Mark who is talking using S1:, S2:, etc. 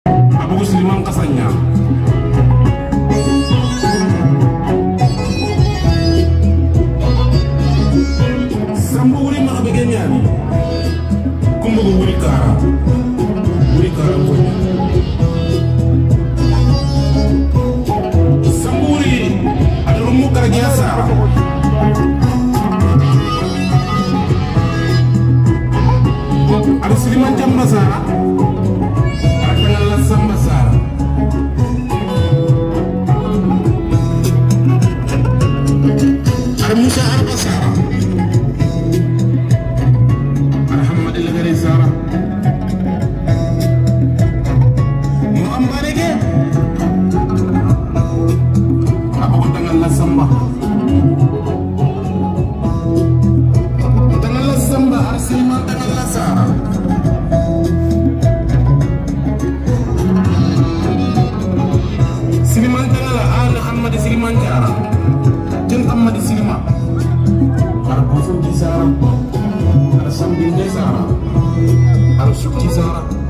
S1: abugo Siliman kasanya sambu wuri maka begenya ni kumbu wuri kara ngonya sambu wuri ada rumu karagiasa ada Siliman jamba sara Samba Sara ada Musa Arba Sara ada Hamad Lagari Sara mu ambare ke apa tangan la samba arsima tangan la Sara Siliman tangala ana Hamad Siliman jara jen Hamad Siliman har bofu di Sara har sambil de Sara har sukti Sara